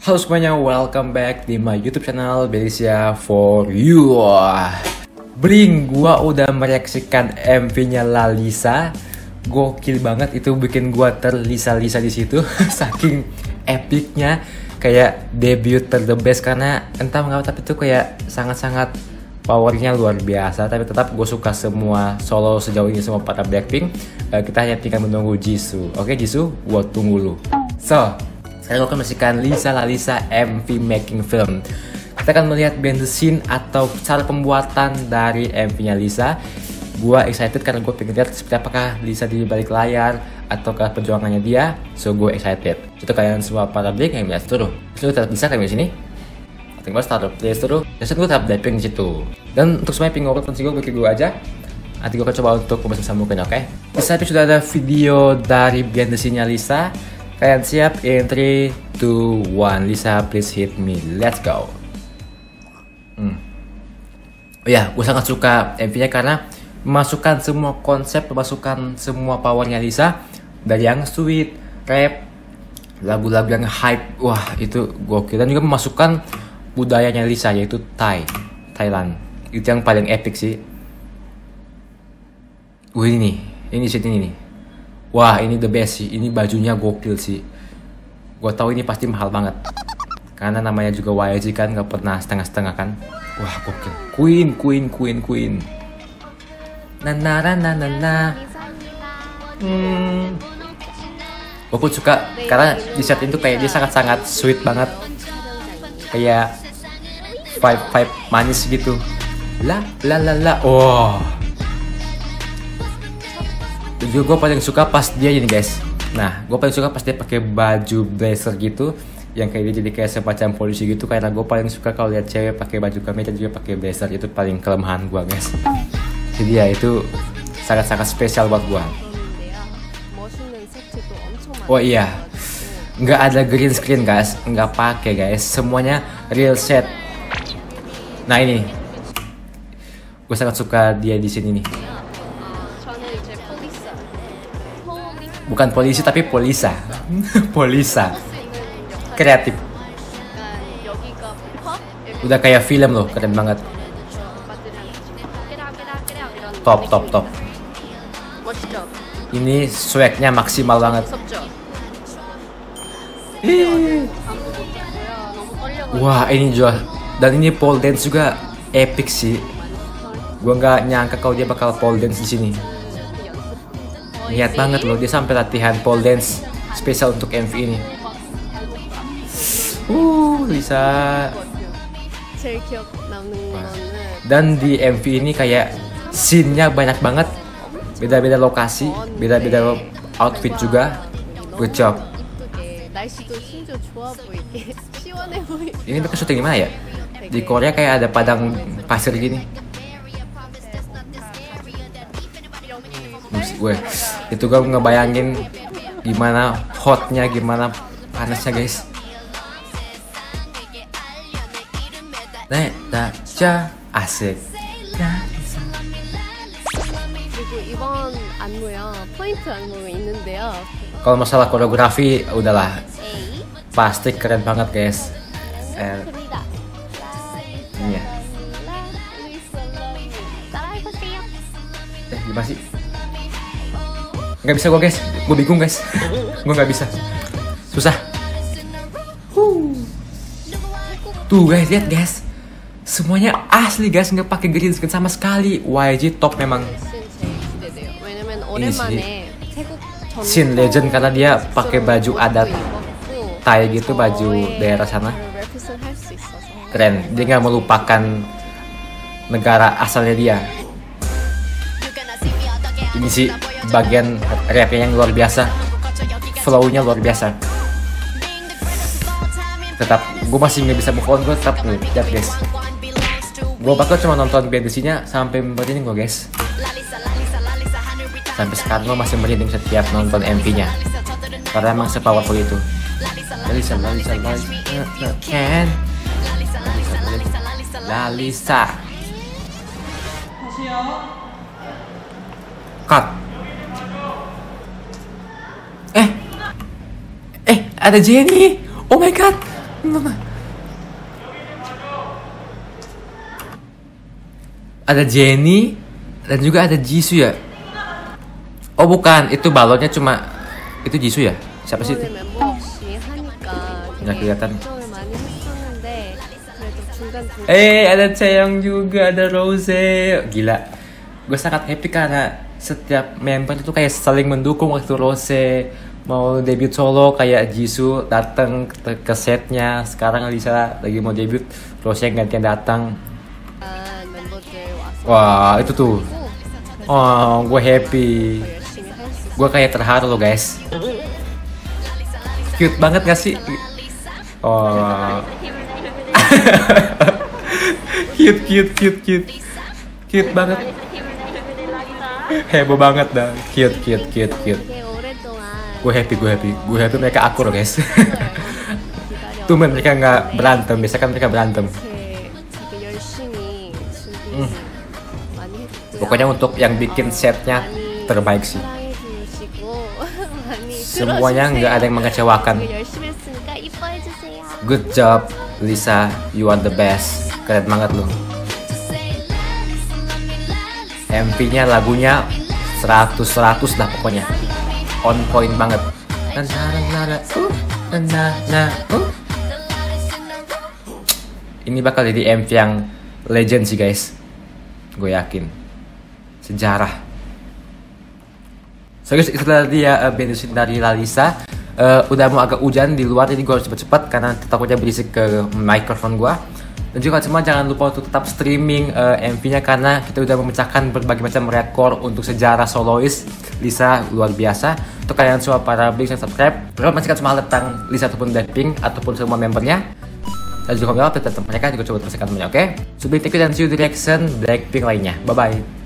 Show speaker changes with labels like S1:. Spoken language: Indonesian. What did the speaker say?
S1: Halo semuanya, welcome back di my YouTube channel Belisia for you. Bring, gua udah mereaksikan MV-nya Lalisa. Gokil banget, itu bikin gua terlisa-lisa di situ. Saking epicnya, kayak debut the best, karena entah mengapa tapi itu kayak sangat-sangat powernya luar biasa. Tapi tetap gue suka semua solo sejauh ini, semua para Blackpink. Kita hanya tinggal menunggu Jisoo. Oke Jisoo, gua tunggu lu. So, sekarang gue akan menyaksikan Lalisa MV making film. Kita akan melihat behind the scene atau cara pembuatan dari MV-nya Lisa. Gue excited karena gue pengen lihat seperti apakah Lisa di balik layar ataukah perjuangannya dia. So gue excited. Itu kalian semua para Black yang melihat dulu. So tetap bisa kalian di sini. Tinggal start play dulu. Biasanya gue tetap Blackpink di situ. Dan untuk semua pingin pensi gue bikin dulu aja. Nanti gue akan coba untuk sambungin, oke? Di saat sudah ada video dari behind the scene-nya Lisa. Kalian siap? In 3, 2, 1. Lisa, please hit me. Let's go. Oh ya, gue sangat suka MV-nya karena memasukkan semua konsep, memasukkan semua powernya Lisa. Dari yang sweet, rap, lagu-lagu yang hype. Wah, itu gokil. Dan juga memasukkan budayanya Lisa, yaitu Thailand. Itu yang paling epic sih. Wih, ini shit ini nih. Wah, ini the best sih. Ini bajunya gokil sih. Gue tahu ini pasti mahal banget. Karena namanya juga YG kan, gak pernah setengah-setengah kan. Wah, gokil. Queen. Na. Gue pun suka karena di set itu kayak dia sangat-sangat sweet banget. Kayak vibe manis gitu. La. Wow. Juga gue paling suka pas dia ini guys. Nah, gue paling suka pas dia pakai baju blazer gitu, yang kayak dia jadi kayak semacam polisi gitu. Karena gue paling suka kalau lihat cewek pakai baju kemeja juga pakai blazer. Itu paling kelemahan gue guys. Jadi ya itu sangat-sangat spesial buat gue. Oh iya, nggak ada green screen guys, nggak pakai guys. Semuanya real set. Nah ini, gue sangat suka dia di sini nih. Bukan polisi tapi polisa. Polisa. Kreatif. Udah kayak film loh, keren banget. Top. Ini swagnya maksimal banget. Wah, ini juga. Dan ini pole dance juga epic sih. Gua nggak nyangka kalau dia bakal pole dance di sini. Niat banget loh, dia sampai latihan pole dance spesial untuk MV ini. Lisa. Dan di MV ini kayak scene-nya banyak banget. Beda-beda lokasi, beda-beda outfit juga. Good job. Ini mereka syuting di mana ya? Di Korea kayak ada padang pasir gini. Gue itu gue ngebayangin gimana hotnya, gimana panasnya guys. Daca asik. Kalau masalah koreografi udahlah pasti keren banget guys. Iya. Gimana sih? Nggak bisa gue guys, gue bingung guys. Gue nggak bisa, susah. Tuh guys, lihat guys, semuanya asli guys, nggak pakai green screen sama sekali. YG top memang. Ini sih scene legend karena dia pakai baju adat Thai gitu, baju daerah sana. Keren, dia nggak melupakan negara asalnya dia. Ini sih bagian rapnya yang luar biasa, flow-nya luar biasa. Tetap, gue masih nggak bisa move on, gue tetap lihat guys. Gue bakal cuma nonton behind the scene-nya sampai merinding gue guys. Sampai sekarang gue masih merinding setiap nonton MV-nya. Karena emang sepowerful itu. Lalisa. Cut. Ada Jennie. Oh my god. Ada Jennie dan juga ada Jisoo ya. Oh bukan, itu balonnya cuma itu Jisoo ya? Siapa sih itu? Nggak kelihatan. Ada Chaeyoung juga, ada Rose. Gila, gue sangat happy karena setiap member itu kayak saling mendukung. Waktu Rose mau debut solo, kayak Jisoo datang ke setnya. Sekarang Lisa lagi mau debut, Rose yang gantian datang. Wah itu tuh, oh gue happy, gue kayak terharu loh guys. Cute banget gak sih? Oh cute banget, heboh banget dah, cute. Gue happy mereka akur loh guys. Tumben mereka nggak berantem, biasa kan mereka berantem. Pokoknya untuk yang bikin setnya terbaik sih. Semuanya nggak ada yang mengecewakan. Good job Lisa, you are the best. Keren banget loh. MV-nya, lagunya 100 lah pokoknya. On point banget. Ini bakal jadi MV yang legend sih guys. Gue yakin. Sejarah. So guys, itu tadi ya bensin dari Lalisa. Udah mau agak hujan di luar, jadi gue harus cepet-cepet karena takutnya berisik ke mikrofon gue. Dan juga semua jangan lupa untuk tetap streaming MV-nya karena kita udah memecahkan berbagai macam rekor untuk sejarah solois Lisa, luar biasa. Untuk kalian semua para Blink yang subscribe, perlu memastikan semua hal tentang Lisa ataupun Blackpink ataupun semua membernya. Dan juga kalau tentang mereka juga coba teruskan temennya, oke? So, thank you dan see you di reaction Blackpink lainnya. Bye bye.